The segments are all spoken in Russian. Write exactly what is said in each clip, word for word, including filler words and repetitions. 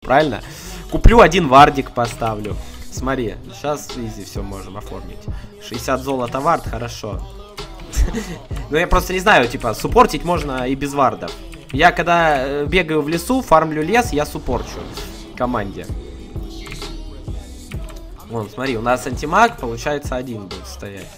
правильно? Куплю один вардик, поставлю. Смотри, сейчас изи все можем оформить. шестьдесят золота вард, хорошо. Ну я просто не знаю, типа, суппортить можно и без вардов. Я когда бегаю в лесу, фармлю лес, я суппорчу команде. Вон, смотри, у нас антимаг, получается, один будет стоять.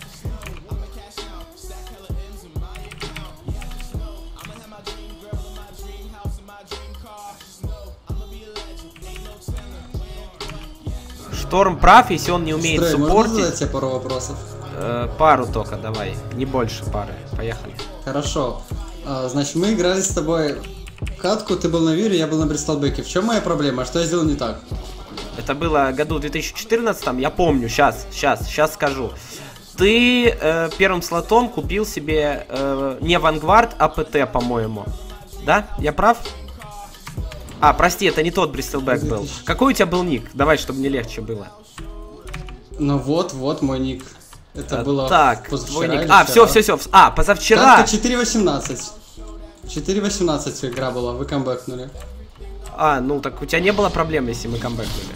Шторм прав, если он не умеет Строй, суппортить. можно задать тебе пару вопросов? Э, пару только давай, не больше пары. Поехали. Хорошо. А, значит, мы играли с тобой катку, ты был на Вире, я был на Бристолбеке. В чем моя проблема? Что я сделал не так? Это было году в две тысячи четырнадцатом, я помню, сейчас, сейчас, сейчас скажу. Ты э, первым слотом купил себе э, не Vanguard, а ПТ, по-моему. Да? Я прав? А, прости, это не тот Бристолбек был. Какой у тебя был ник? Давай, чтобы мне легче было. Ну вот, вот мой ник. Это а, было так, позавчера твой ник. А, все, все, все. А, позавчера. Катка четыре восемнадцать. четыре восемнадцать игра была, вы камбэкнули. А, ну так у тебя не было проблем, если мы камбэкнули.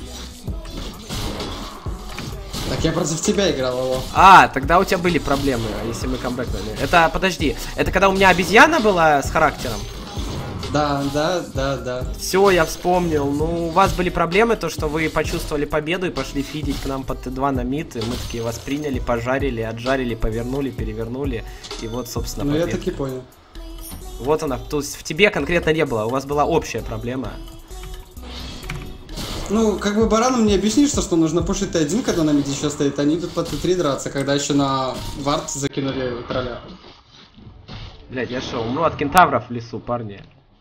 Так я против тебя играл, его. А, тогда у тебя были проблемы, если мы камбэкнули. Это, подожди, это когда у меня обезьяна была с характером? Да, да, да, да. Все, я вспомнил. Ну, у вас были проблемы, то, что вы почувствовали победу и пошли фидить к нам по Т два на мид, и мы такие вас приняли, пожарили, отжарили, повернули, перевернули, и вот, собственно, ну, победа. я таки понял. Вот она, то есть в тебе конкретно не было, у вас была общая проблема. Ну, как бы баранам не объяснишь, что, что нужно пушить Т один, когда на миде еще стоит, они идут по Т три драться, когда еще на вард закинули короля. Блять, я шо, умру от кентавров в лесу, парни.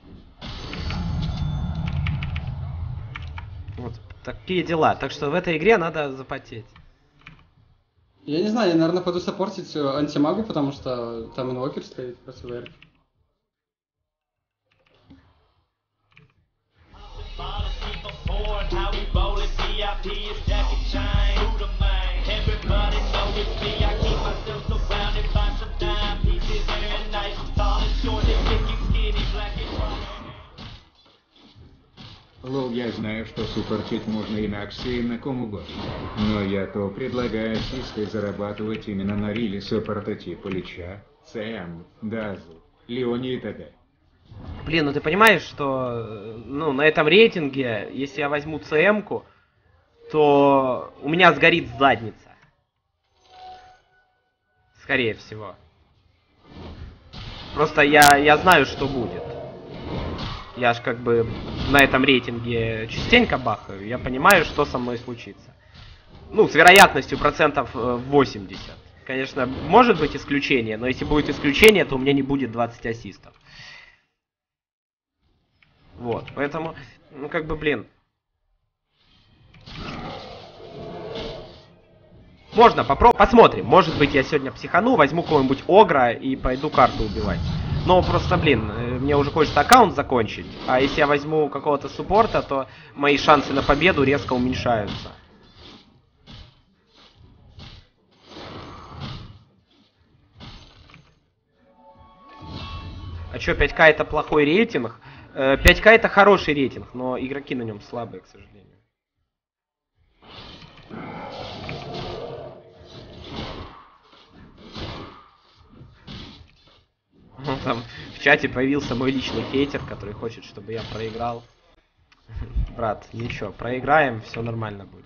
Вот такие дела. Так что в этой игре надо запотеть. Я не знаю, я, наверное, пойду саппортить антимагу, потому что там инвокер стоит против ВР. Лол, я знаю, что суппортить можно и на Аксе, и на ком угодно. Но я то предлагаю систой зарабатывать именно на риле суппорта типа Лича, ЦМ, Дазл, Леони и т.д. Блин, ну ты понимаешь, что ну, на этом рейтинге, если я возьму ЦМ-ку, то у меня сгорит задница. Скорее всего. Просто я, я знаю, что будет. Я ж как бы на этом рейтинге частенько бахаю, я понимаю, что со мной случится. Ну, с вероятностью процентов восемьдесят. Конечно, может быть исключение, но если будет исключение, то у меня не будет двадцать ассистов. Вот, поэтому, ну как бы, блин. Можно попробовать, посмотрим. Может быть, я сегодня психану, возьму кого-нибудь огра и пойду карту убивать. Но просто, блин, мне уже хочется аккаунт закончить. А если я возьму какого-то суппорта, то мои шансы на победу резко уменьшаются. А чё, пять ка это плохой рейтинг? пять ка это хороший рейтинг, но игроки на нем слабые, к сожалению. Там в чате появился мой личный хейтер, который хочет, чтобы я проиграл. Брат, ничего, проиграем, все нормально будет.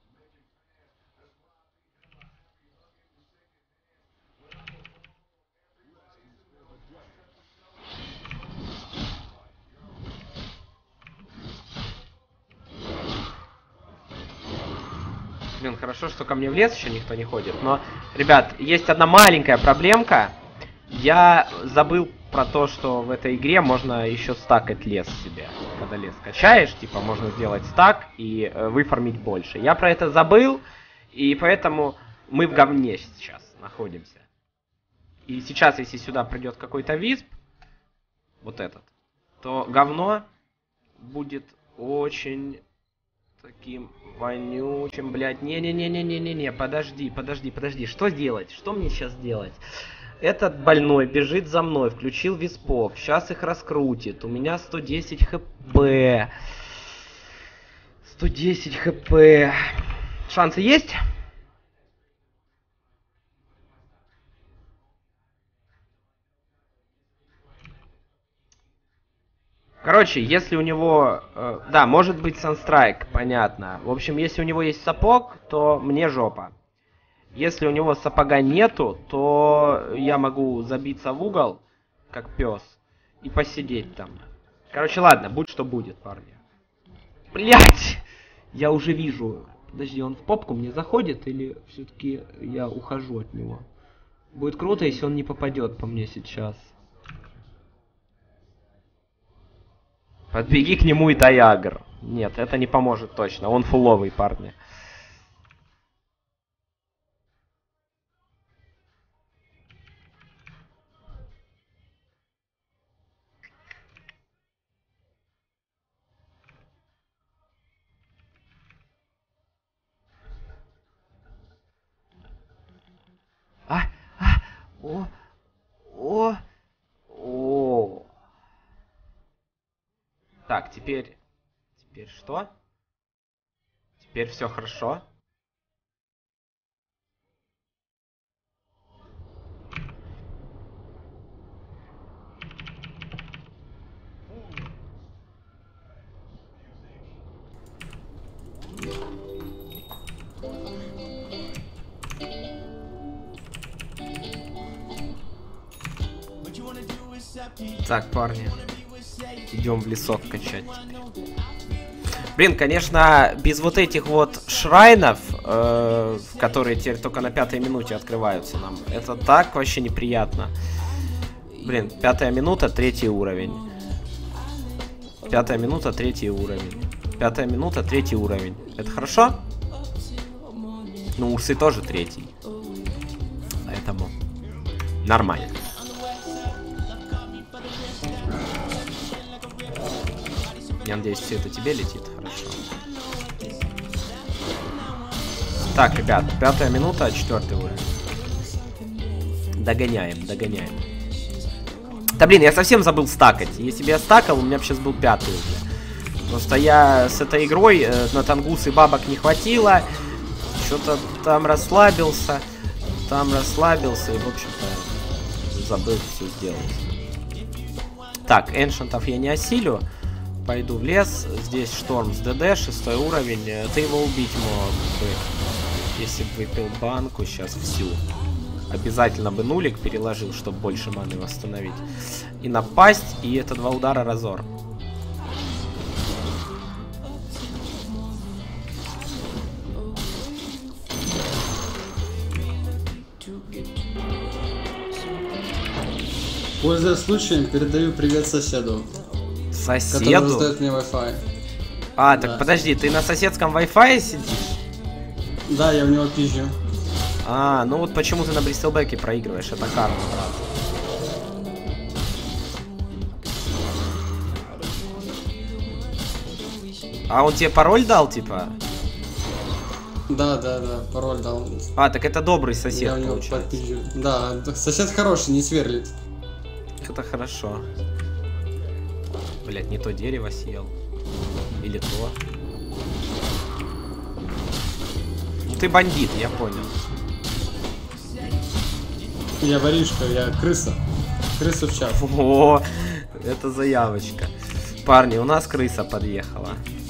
Блин, хорошо, что ко мне в лес еще никто не ходит. Но, ребят, есть одна маленькая проблемка. Я забыл про то, что в этой игре можно еще стакать лес себе. Когда лес качаешь, типа, можно сделать стак и э, выфармить больше. Я про это забыл, и поэтому мы в говне сейчас находимся. И сейчас, если сюда придет какой-то висп, вот этот, то говно будет очень таким вонючим, блядь. Не-не-не-не-не-не-не, подожди, подожди, подожди. Что делать? Что мне сейчас делать? Этот больной бежит за мной, включил виспов, сейчас их раскрутит, у меня сто десять хп. сто десять хп. Шансы есть? Короче, если у него... Э, да, может быть Санстрайк, понятно. В общем, если у него есть сапог, то мне жопа. Если у него сапога нету, то я могу забиться в угол, как пес, и посидеть там. Короче, ладно, будь что будет, парни. Блять! Я уже вижу. Подожди, он в попку мне заходит, или все-таки я ухожу от него? Будет круто, если он не попадет по мне сейчас. Подбеги к нему и дай агр. Нет, это не поможет точно. Он фуловый, парни. А, а, о, о, о. Так, теперь... Теперь что? Теперь все хорошо. Так, парни. Идем в лесок качать. Блин, конечно, без вот этих вот шрайнов, э, которые теперь только на пятой минуте открываются нам, это так вообще неприятно. Блин, пятая минута, третий уровень. Пятая минута, третий уровень. Пятая минута, третий уровень. Это хорошо? Ну, урсы тоже третий. Поэтому нормально. Я надеюсь, все это тебе летит. Хорошо. Так, ребят, пятая минута, четвертый уровень. Догоняем, догоняем. Да блин, я совсем забыл стакать. Если бы я стакал, у меня бы сейчас был пятый уже. Просто я с этой игрой э, на тангусы бабок не хватило. Что-то там расслабился. Там расслабился и, в общем-то, забыл все сделать. Так, эншентов я не осилю. Пойду в лес. Здесь шторм с ДД, шестой уровень. Ты его убить мог бы, если бы выпил банку сейчас всю. Обязательно бы нулик переложил, чтобы больше маны восстановить. И напасть, и это два удара разор. Пользуясь случаем, передаю привет соседу. Соседу? Который раздает мне Wi-Fi. А, так да. Подожди, ты на соседском Wi-Fi сидишь? Да, я в него пизжу. А, ну вот почему ты на Бристелбеке проигрываешь, это карма, брат. А он тебе пароль дал, типа? Да, да, да, пароль дал. А, так это добрый сосед, я в него получается. подпизжу. Да, сосед хороший, не сверлит. Это хорошо. Блять, не то дерево съел. Или то. Ну ты бандит, я понял. Я воришка, я крыса. Крыса в чат. О, это заявочка. Парни, у нас крыса подъехала.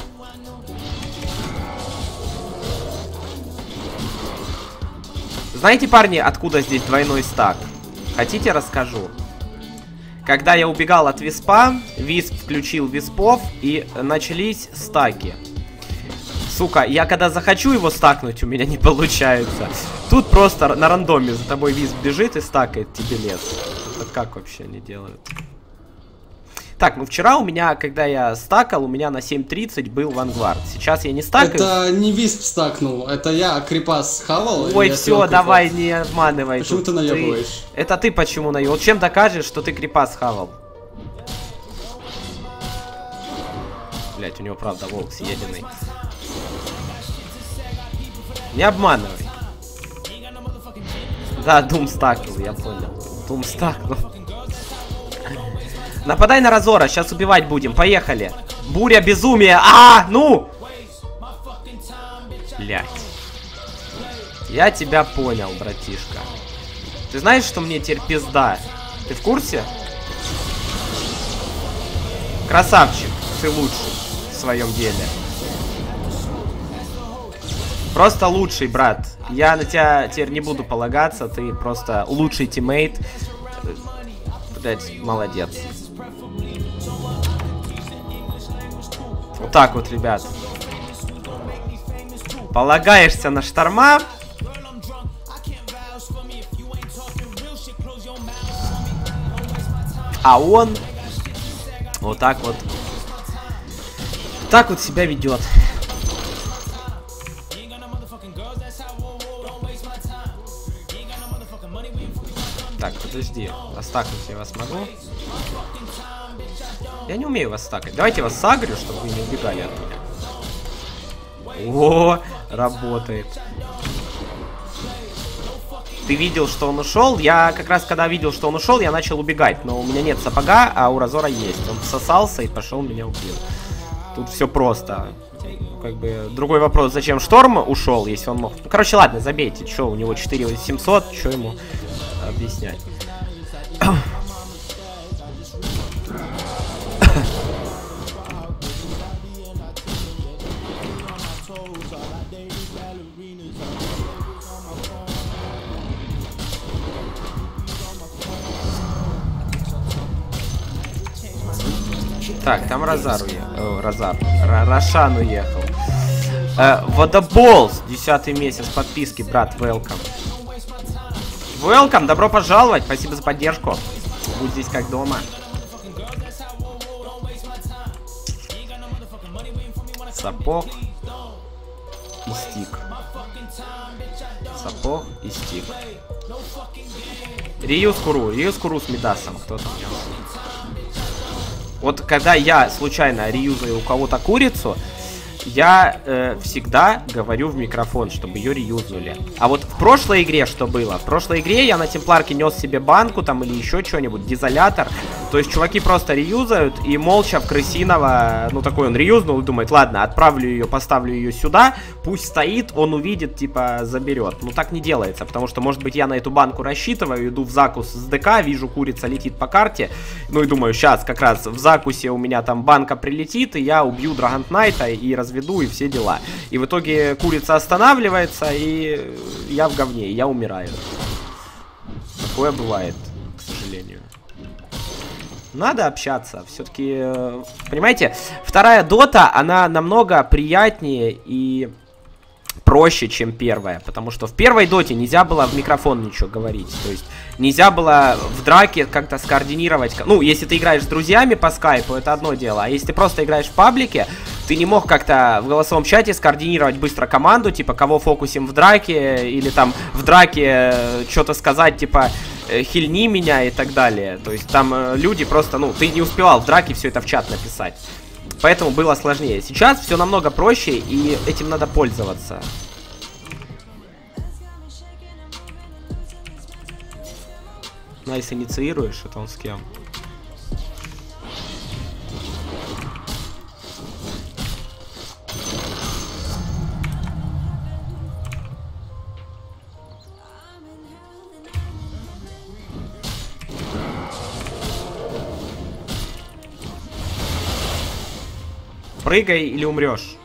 Знаете, парни, откуда здесь двойной стак? Хотите, расскажу? Когда я убегал от виспа, висп включил виспов и начались стаки. Сука, я когда захочу его стакнуть, у меня не получается. Тут просто на рандоме за тобой висп бежит и стакает тебе лес. Это как вообще они делают? Так, ну вчера у меня, когда я стакал, у меня на семь тридцать был вангвард. Сейчас я не стакаю. Это не висп стакнул, это я крипас хавал. Ой, все, давай, не обманывай. Почему ты наебываешь? Ты... Это ты почему наебываешь? Чем докажешь, что ты крипас хавал? Блять, у него правда волк съеденный. Не обманывай. Да, Дум стакнул, я понял. Дум стакнул. Нападай на Разора, сейчас убивать будем, поехали. Буря безумия, а, ну! Блять. Я тебя понял, братишка. Ты знаешь, что мне теперь пизда? Ты в курсе? Красавчик, ты лучший в своем деле. Просто лучший, брат. Я на тебя теперь не буду полагаться, ты просто лучший тиммейт. Блять, молодец. Вот так вот, ребят. Полагаешься на шторма. А он вот так вот. Так вот себя ведет. Так, подожди. Остакнуть я вас могу? Я не умею вас стакать. Давайте я вас сагрю, чтобы вы не убегали от меня. О, работает. Ты видел, что он ушел? Я как раз, когда видел, что он ушел, я начал убегать. Но у меня нет сапога, а у Разора есть. Он всосался и пошел, меня убил. Тут все просто. Как бы другой вопрос, зачем Шторм ушел, если он мог. Ну, короче, ладно, забейте. Что, у него четыре тысячи семьсот, что ему объяснять? Так, там Розар уехал. О, Розар. Рошан уехал. Э, Водоболс, десятый месяц подписки, брат, welcome. Welcome, добро пожаловать, спасибо за поддержку. Будь здесь как дома. Сапог и стик. Сапог и стик. Риюс Куру, Риюс Куру с Мидасом, кто там? Вот когда я случайно реюзаю у кого-то курицу, я э, всегда говорю в микрофон, чтобы ее реюзнули. А вот в прошлой игре что было? В прошлой игре я на темпларке нес себе банку там или еще что-нибудь, дизолятор. То есть чуваки просто реюзают и молча в крысиного, ну такой он реюзнул и думает, ладно, отправлю ее, поставлю ее сюда, пусть стоит, он увидит, типа заберет. Ну так не делается, потому что может быть я на эту банку рассчитываю, иду в закус с ДК, вижу, курица летит по карте, ну и думаю, сейчас как раз в закусе у меня там банка прилетит, и я убью Драгонтнайта и разведу, и все дела. И в итоге курица останавливается, и я в говне, и я умираю. Такое бывает, к сожалению. Надо общаться, все-таки, понимаете, вторая дота, она намного приятнее и проще, чем первая, потому что в первой доте нельзя было в микрофон ничего говорить, то есть нельзя было в драке как-то скоординировать, ну, если ты играешь с друзьями по скайпу, это одно дело, а если ты просто играешь в паблике, ты не мог как-то в голосовом чате скоординировать быстро команду, типа, кого фокусим в драке, или там в драке что-то сказать, типа, хильни меня и так далее. То есть там э, люди просто, ну, ты не успевал в драке все это в чат написать. Поэтому было сложнее. Сейчас все намного проще, и этим надо пользоваться. Найс, инициируешь, это он с кем? Прыгай или умрешь.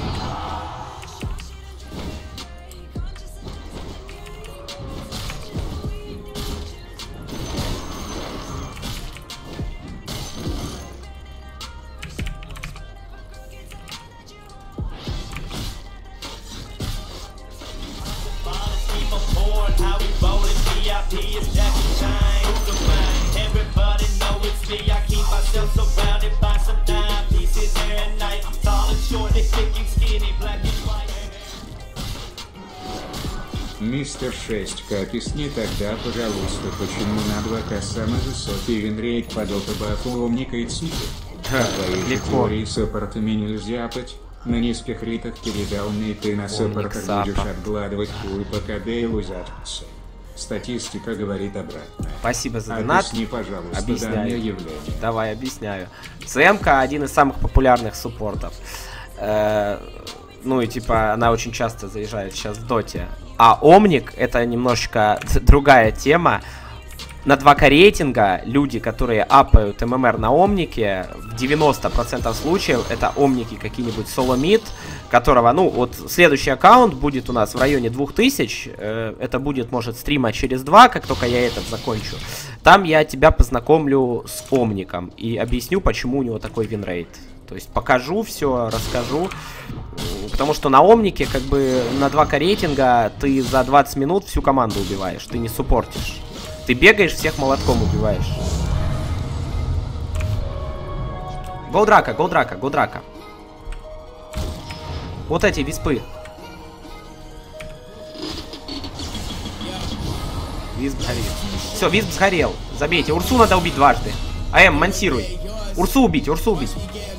Мистер шесть ка, объясни тогда, пожалуйста, почему на два ка самый высокий винрейт по дота бафу Омника и Цути? Ха, твои теории саппортами нельзя пать. На низких ритах передалный ты на саппортах будешь обгладывать хуй, пока Дейлу заткнется. Статистика говорит обратно. Спасибо за донат. Объясни, пожалуйста, объясняю. данное явление. Давай, объясняю. ЦМК один из самых популярных суппортов. Э -э Ну и типа она очень часто заезжает сейчас в доте. А Омник это немножечко другая тема. На два ка рейтинга люди, которые апают ММР на Омнике, в девяноста процентах случаев это Омники какие-нибудь соло-мид, которого, ну, вот следующий аккаунт будет у нас в районе двух тысяч, э, это будет, может, стрима через два, как только я этот закончу. Там я тебя познакомлю с Омником и объясню, почему у него такой винрейт. То есть покажу все, расскажу, потому что на Омнике, как бы, на два ка рейтинга ты за двадцать минут всю команду убиваешь, ты не суппортишь. Ты бегаешь, всех молотком убиваешь. Гоу драка, гоу драка, гоу драка. Вот эти виспы. Висп сгорел. Все, висп сгорел. Забейте. Урсу надо убить дважды. АМ, мансируй. Урсу убить, Урсу убить.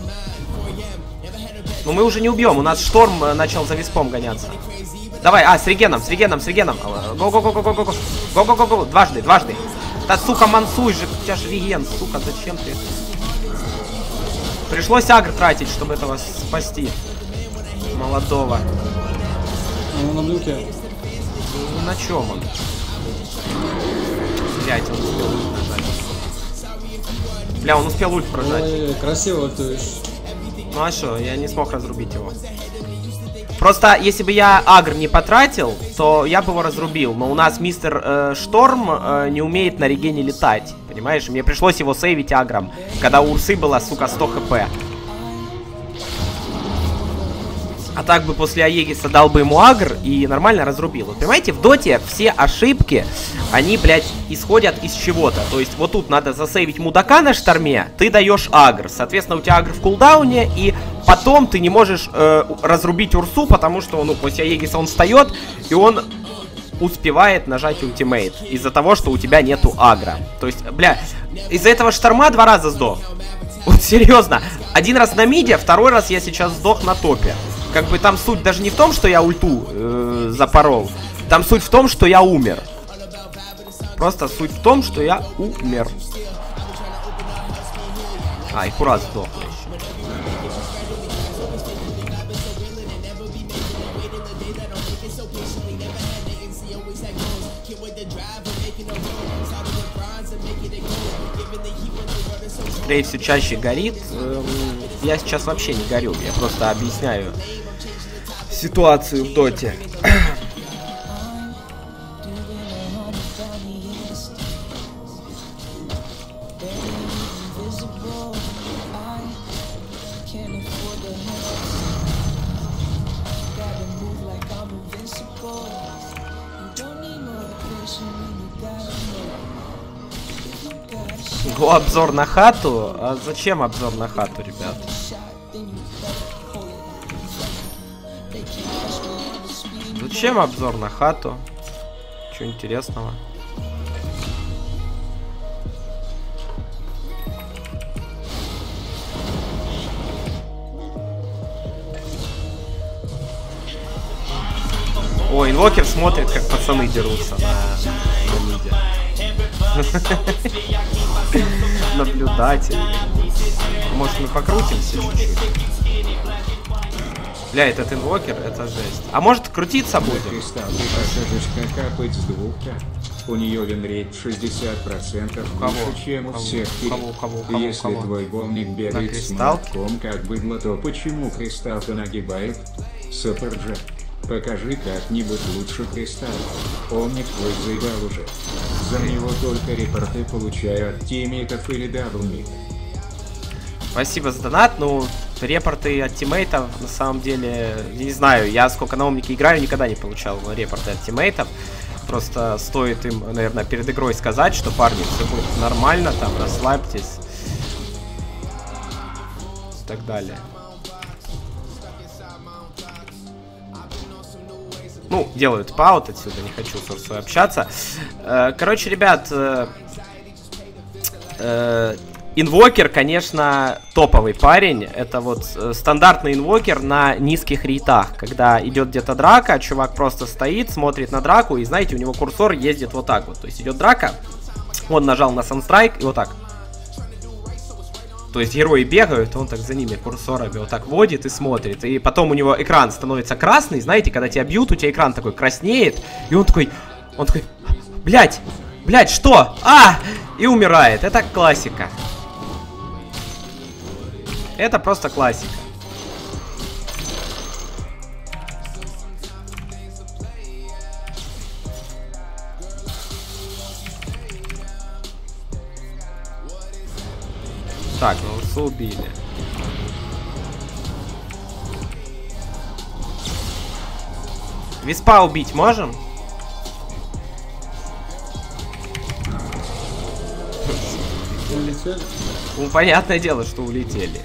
Но мы уже не убьем. У нас шторм начал за виспом гоняться. Давай, а, с регеном, с регеном, с регеном. Го-го-го-го-го-го-го. Го-го-го-го, дважды, дважды. Да, сука, мансуй же, у тебя же реген, сука, зачем ты? Пришлось агр тратить, чтобы этого спасти. Молодого. Ну, на блюке. Ну, на чем он? Блять, он успел ульт прожать. Бля, он успел ульт прожать. Ой, красиво ультуешь. Ну а что, я не смог разрубить его. Просто, если бы я агр не потратил, то я бы его разрубил. Но у нас мистер э, Шторм э, не умеет на регене летать. Понимаешь? Мне пришлось его сейвить агром, когда у Урсы было, сука, сто хп. А так бы после Аегиса дал бы ему агр и нормально разрубил. Вот, понимаете, в доте все ошибки, они, блядь, исходят из чего-то. То есть вот тут надо засейвить мудака на шторме, ты даешь агр. Соответственно, у тебя агр в кулдауне, и потом ты не можешь э, разрубить Урсу, потому что, ну, после Аегиса он встает, и он успевает нажать ультимейт. Из-за того, что у тебя нету агра. То есть, бля, из-за этого шторма два раза сдох. Вот серьезно. Один раз на миде, второй раз я сейчас сдох на топе. Как бы там суть даже не в том, что я ульту э, запорол. Там суть в том, что я умер. Просто суть в том, что я умер. А, и Курат сдох еще. Стрей все чаще горит. Эм, я сейчас вообще не горю. Я просто объясняю ситуацию в доте. Го, обзор на хату? А зачем обзор на хату, ребят? Зачем обзор на хату? Чего интересного? О, инвокер смотрит, как пацаны дерутся на, на миде. Наблюдатель. Может, мы покрутимся чуть-чуть? Бля, этот инвокер, это жесть. А может, крутиться будем? Кристалл, ты покажешь, как капать с двух-ка. У нее винрейт шестьдесят процентов выше, чем у всех. Кого, кого, кого, Если кого? твой волник бегает с молотком, как быдло, то почему кристалл-то нагибает? Суперджет. Покажи как-нибудь лучше кристалл. Омник твой заебал уже. За него только репорты получаю от тиммейтов или даблмит. Спасибо за донат. Ну, репорты от тиммейтов, на самом деле, не знаю, я сколько на Омнике играю, никогда не получал репорты от тиммейтов. Просто стоит им, наверное, перед игрой сказать, что, парни, все будет нормально, там, расслабьтесь. И так далее. Ну, делают паут отсюда, не хочу с Урсой общаться. Короче, ребят, инвокер, конечно, топовый парень. Это вот стандартный инвокер на низких рейтах. Когда идет где-то драка, чувак просто стоит, смотрит на драку, и, знаете, у него курсор ездит вот так вот. То есть идет драка, он нажал на Sunsтрайк, и вот так. То есть герои бегают, он так за ними курсорами вот так водит и смотрит. И потом у него экран становится красный. Знаете, когда тебя бьют, у тебя экран такой краснеет. И он такой, он такой, блять, блять, что? А! И умирает. Это классика. Это просто классика. Так, ну Урсу убили. Виспа убить можем? Улетели? Ну, понятное дело, что улетели.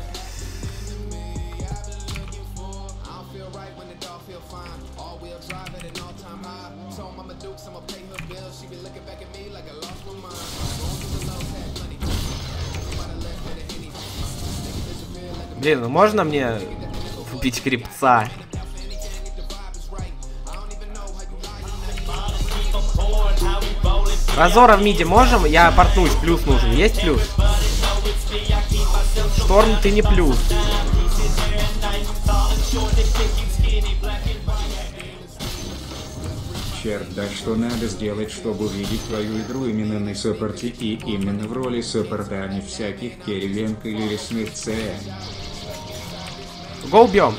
Блин, ну можно мне убить крепца? Разора в миде можем? Я портнусь, плюс нужен. Есть плюс? Шторм, ты не плюс. Черт, да что надо сделать, чтобы увидеть твою игру именно на саппорте и именно в роли саппорта, а не всяких керриленг или лесных ЦМ. Го убьем.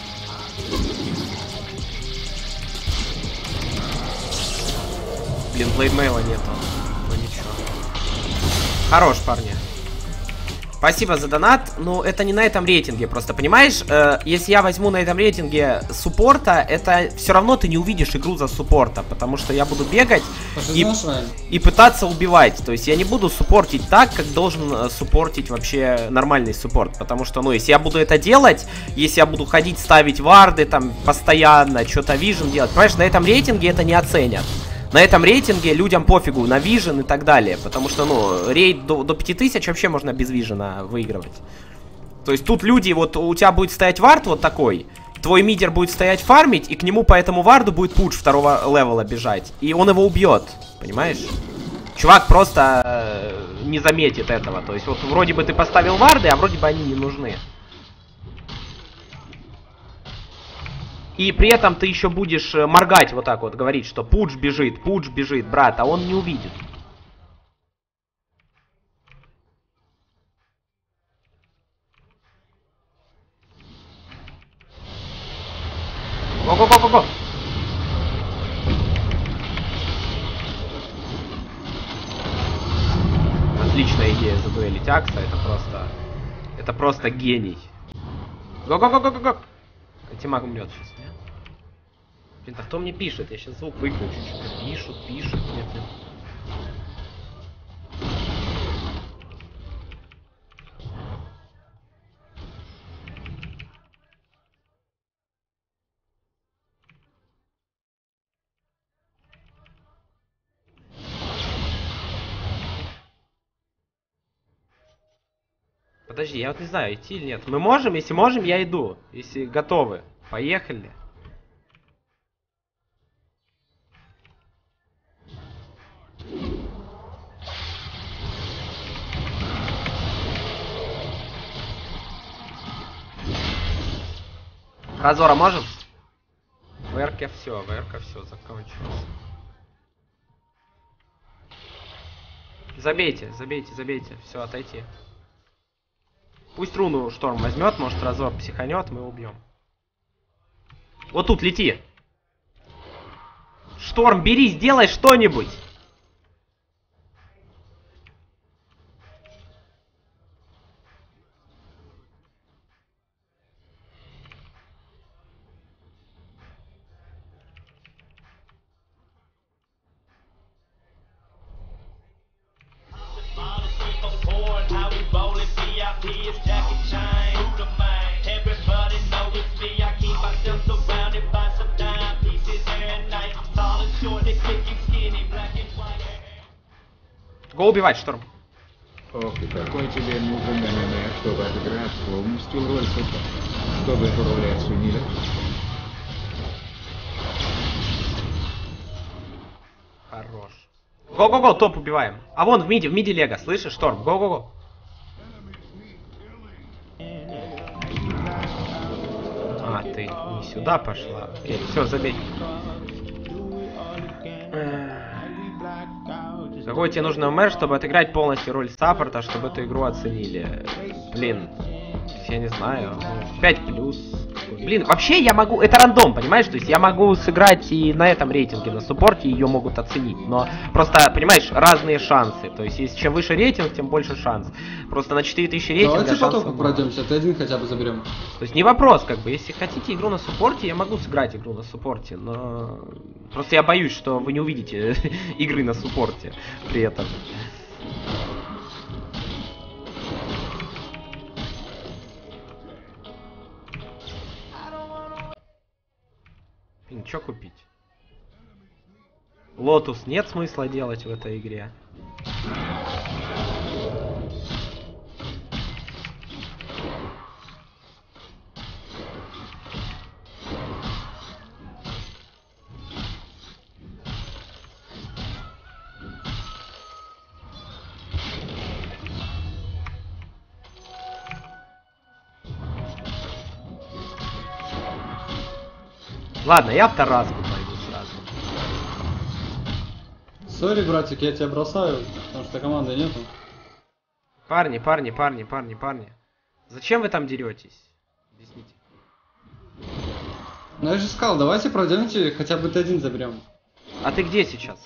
Блин, блейдмейла нету. Ну ничего. Хорош, парни. Спасибо за донат. Ну, это не на этом рейтинге. Просто, понимаешь, э, если я возьму на этом рейтинге суппорта, это все равно ты не увидишь игру за суппорта. Потому что я буду бегать и, и пытаться убивать. То есть я не буду суппортить так, как должен э, суппортить вообще нормальный суппорт. Потому что, ну, если я буду это делать, если я буду ходить, ставить варды там постоянно, что-то вижен делать, понимаешь, на этом рейтинге это не оценят. На этом рейтинге людям пофигу на вижен и так далее. Потому что, ну, рейд до, до пяти тысяч вообще можно без вижена выигрывать. То есть тут люди, вот у тебя будет стоять вард вот такой. Твой мидер будет стоять фармить, и к нему по этому варду будет пуш второго левела бежать. И он его убьет, понимаешь? Чувак просто э, не заметит этого. То есть вот вроде бы ты поставил варды, а вроде бы они не нужны. И при этом ты еще будешь моргать вот так вот, говорить, что пудж бежит, пудж бежит, брат, а он не увидит. Го-го-го-го-го! Отличная идея задуэлить Акса, это просто... Это просто гений. Го-го-го-го-го-го! Тимак умрет сейчас, нет? Блин, а кто мне пишет? Я сейчас звук выключу. Что-то пишут, пишут. Нет, нет. Подожди, я вот не знаю, идти или нет. Мы можем? Если можем, я иду. Если готовы. Поехали. Разора можем? ВРК все, ВРК все, закончилось. Забейте, забейте, забейте. Все, отойти. Пусть руну Шторм возьмет, может Разор психанет, мы убьем. Вот тут лети. Шторм, бери, сделай что-нибудь. Го убивать, Шторм. Ох, и какой тебе нужен ММР, чтобы отыграть полностью роль супа, чтобы эту роль оценили. Хорош. Го-го-го, топ убиваем. А вон в миде, в миде Лего, слышишь, Шторм? Го-го-го. А, ты не сюда пошла. Окей, все, забей. Какой тебе нужен МР, чтобы отыграть полностью роль саппорта, чтобы эту игру оценили? Блин, я не знаю. пять плюс. Блин, вообще я могу... Это рандом, понимаешь? То есть я могу сыграть и на этом рейтинге, на суппорте, ее могут оценить. Но просто, понимаешь, разные шансы. То есть если чем выше рейтинг, тем больше шанс. Просто на четыре тысячи рейтинга Давайте шансов потом мало. пройдемся, ты один хотя бы заберем. То есть не вопрос, как бы, если хотите игру на суппорте, я могу сыграть игру на суппорте, но... Просто я боюсь, что вы не увидите игры на суппорте при этом. Блин, что купить? Лотус нет смысла делать в этой игре. Ладно, я в Тараску пойду сразу. Сори, братик, я тебя бросаю, потому что команды нету. Парни, парни, парни, парни, парни. Зачем вы там деретесь? Объясните. Ну я же сказал, давайте пройдемте, хотя бы Т один заберем. А ты где сейчас?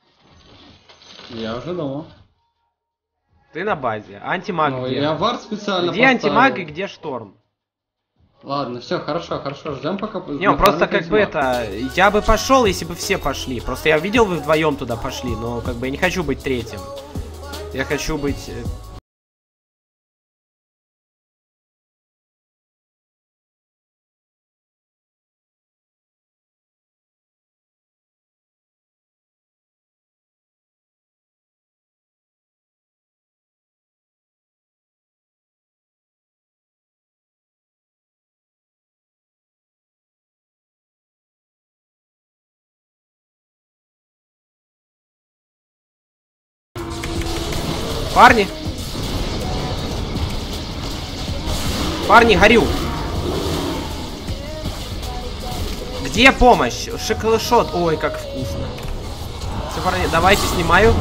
Я уже дома. Ты на базе. Антимаг Ну, где? я вард специально Где поставил. антимаг и где шторм? Ладно, все, хорошо, хорошо, ждем пока... Не, он просто как бы это... Я бы пошел, если бы все пошли. Просто я видел, вы вдвоем туда пошли, но как бы я не хочу быть третьим. Я хочу быть... Парни! Парни, горю! Где помощь? Шоколашот. Ой, как вкусно. Все, парни, давайте снимаю.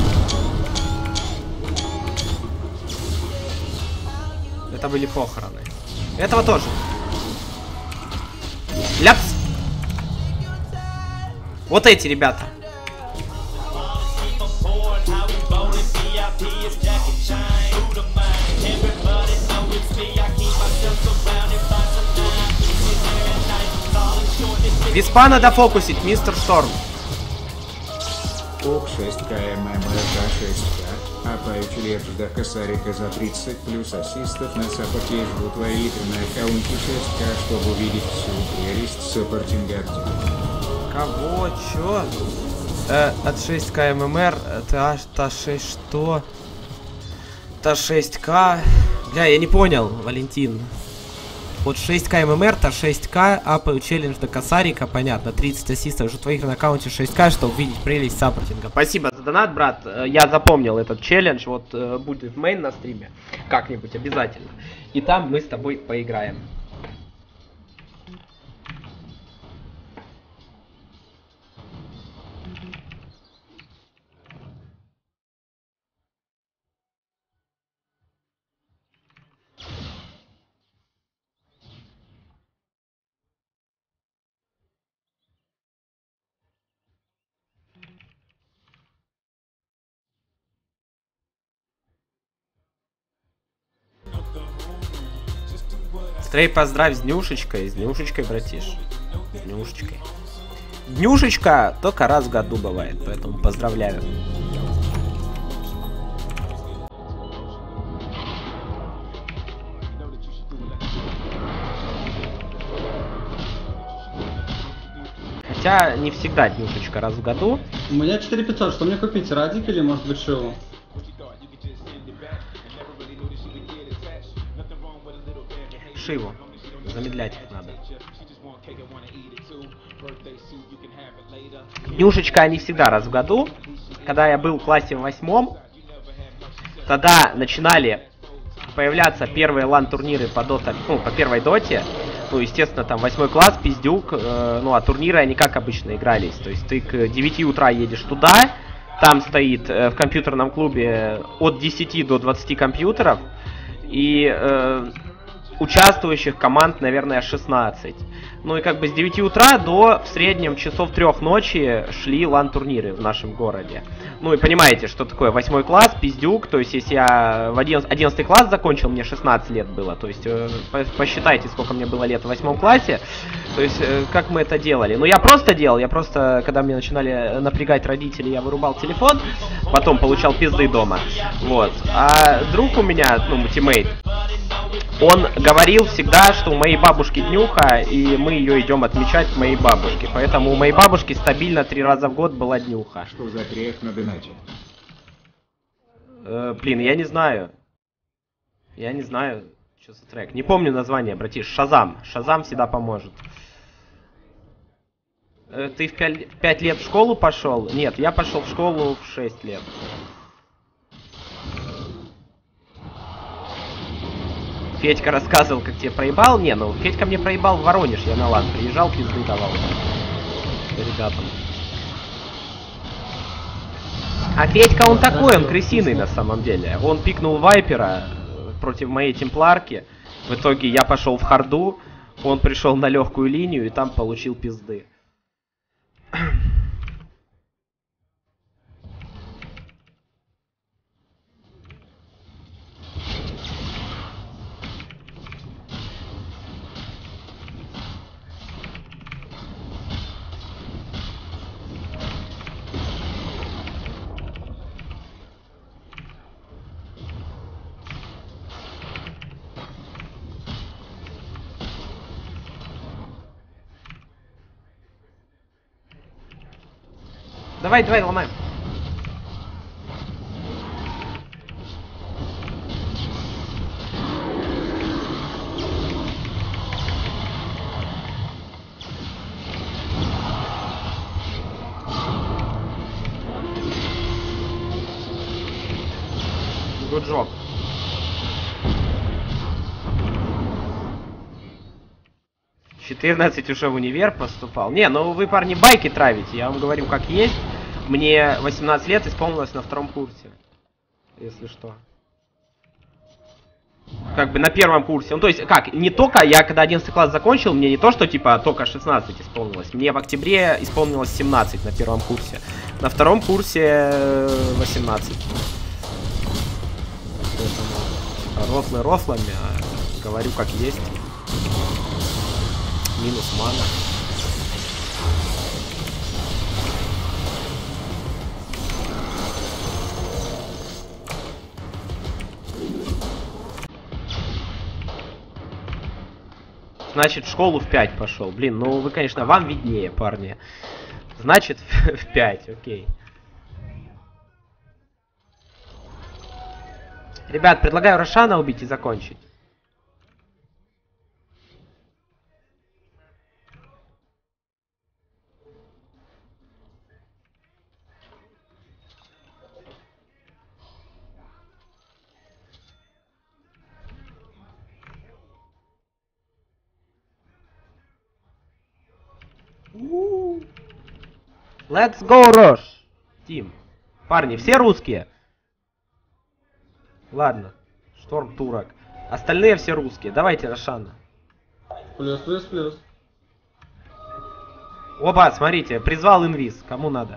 Это были похороны. Этого тоже. Ляпс! Вот эти ребята. Виспа надо фокусить, мистер Шторм. ок шесть ка эм эм шесть ка, Апаючи Леджда Косарика за тридцать плюс ассистов на саппорте, жду твои игры на аккаунте шесть ка, чтобы увидеть всю прелесть саппортинга актива. Кого? Чё? Э, от шесть ка ММР, это та шесть что? Та шесть ка. Бля, я не понял, Валентин. Вот шесть ка ММР, та шесть ка, апаю челлендж до Косарика, понятно, тридцать ассистов уже твоих на аккаунте шесть ка, чтобы увидеть прелесть саппортинга. Спасибо за донат, брат, я запомнил этот челлендж, вот э, будет мейн на стриме, как-нибудь обязательно. И там мы с тобой поиграем. Стрей, поздравь с днюшечкой, с днюшечкой, братиш. С днюшечкой. Днюшечка только раз в году бывает, поэтому поздравляю. Хотя не всегда днюшечка раз в году. У меня четыре пятьсот, что мне купить, Радик или может быть Шиву? Шиву. Замедлять их надо. Днюшечка они всегда раз в году. Когда я был в классе в восьмом, тогда начинали появляться первые лан-турниры по, дота, ну, по первой доте. ну, естественно, там восьмой класс, пиздюк, э, ну, а турниры они как обычно игрались. То есть ты к девяти утра едешь туда, там стоит э, в компьютерном клубе от десяти до двадцати компьютеров, и э, участвующих команд, наверное, шестнадцать. Ну и как бы с девяти утра до в среднем часов трех ночи шли лан-турниры в нашем городе. Ну и понимаете, что такое восьмой класс, пиздюк, то есть если я в одиннадцатый класс закончил, мне шестнадцать лет было, то есть э, посчитайте, сколько мне было лет в восьмом классе, то есть э, как мы это делали. Ну я просто делал, я просто, когда мне начинали напрягать родители, я вырубал телефон, потом получал пизды дома, вот. А друг у меня, ну, тиммейт, он говорил всегда, что у моей бабушки днюха, и мы ее идем отмечать к моей бабушке. Поэтому у моей бабушки стабильно три раза в год была днюха. Что за трек на донате? Э, блин, я не знаю. Я не знаю, что за трек. Не помню название, братиш. Шазам. Шазам всегда поможет. Э, ты в пять, в пять лет в школу пошел? Нет, я пошел в школу в шесть лет. Федька рассказывал, как тебе проебал. Не, ну Федька мне проебал в Воронеж, я на лан приезжал, пизды давал ребятам. А Федька он такой, он крысиный на самом деле. Он пикнул Вайпера против моей темпларки. В итоге я пошел в харду, он пришел на легкую линию и там получил пизды. Давай, давай, ломаем. Good job. четырнадцать уже в универ поступал. Не, ну вы, парни, байки травите. Я вам говорю, как есть. Мне восемнадцать лет исполнилось на втором курсе. Если что. Как бы на первом курсе. Ну, то есть, как, не только, я когда одиннадцатый класс закончил, мне не то, что, типа, только шестнадцать исполнилось. Мне в октябре исполнилось семнадцать на первом курсе. На втором курсе восемнадцать. Поэтому, рофлы рофлами, а говорю, как есть. Минус мана. Значит, в школу в пять пошел. Блин, ну вы, конечно, вам виднее, парни. Значит, в пять, окей. Ребят, предлагаю Рошана убить и закончить. Let's go, Рош! Тим. Парни, все русские? Ладно. Шторм турок. Остальные все русские. Давайте, Рошана. Плюс, плюс, плюс. Оба, смотрите, призвал инвиз. Кому надо?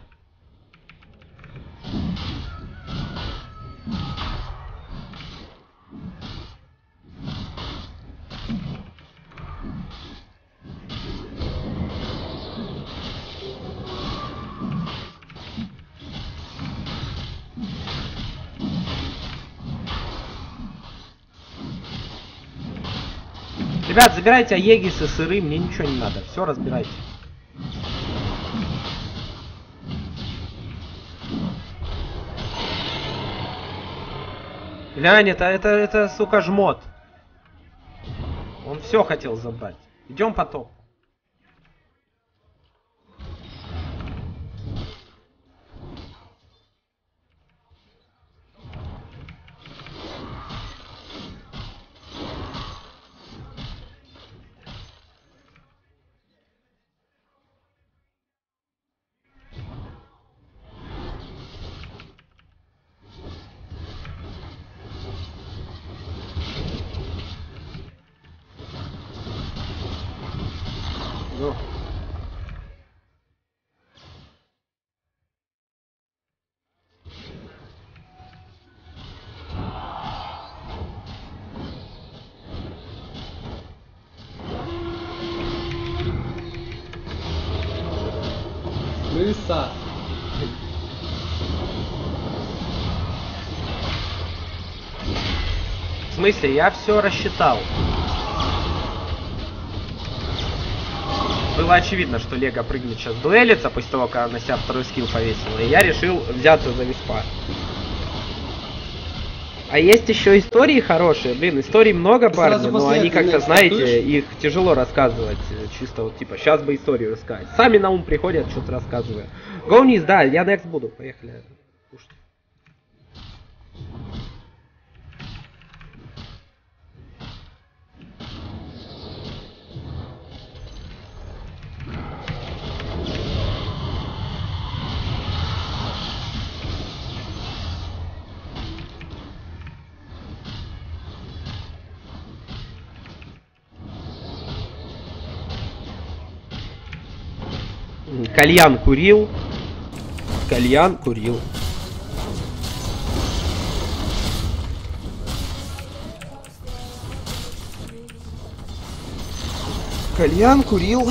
Ребят, забирайте аегисы, сыры, мне ничего не надо. Все разбирайте. Глянь, это, это, это, сука, жмот. Он все хотел забрать. Идем по топу. Ну. Крыса. В смысле, я все рассчитал. Было очевидно, что Лего прыгнет сейчас дуэлиться после того, как она на себя второй скилл повесила. И я решил взяться за виспа. А есть еще истории хорошие. Блин, историй много, парни, но они как-то, знаете, их тяжело рассказывать. Чисто вот типа, сейчас бы историю рассказать. Сами на ум приходят, что-то рассказываю. Go вниз, да, я next буду. Поехали. Кушать. Кальян курил. Кальян курил. Кальян курил.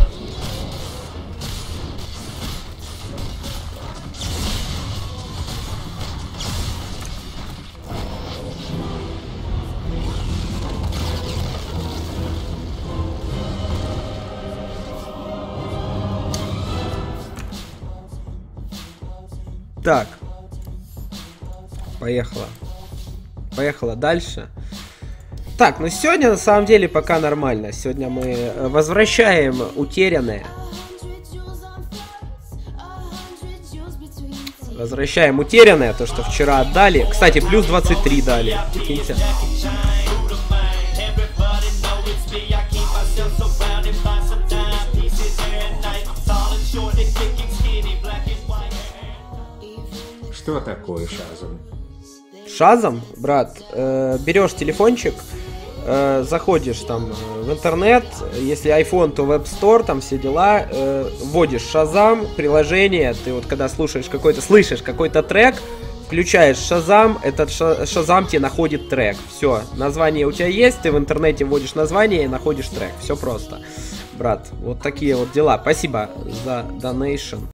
Так. Поехала. Поехала дальше. Так, ну сегодня на самом деле пока нормально. Сегодня мы возвращаем утерянное. Возвращаем утерянное, то, что вчера отдали. Кстати, плюс двадцать три дали. Прикиньте. Что такое Шазам? Шазам, брат, э, берешь телефончик, э, заходишь там в интернет, если iPhone, то в App Store, там все дела, э, вводишь Шазам, приложение, ты вот когда слушаешь какой-то, слышишь какой-то трек, включаешь Шазам, этот Шазам тебе находит трек. Все, название у тебя есть, ты в интернете вводишь название и находишь трек. Все просто, брат. Вот такие вот дела. Спасибо за донейшн.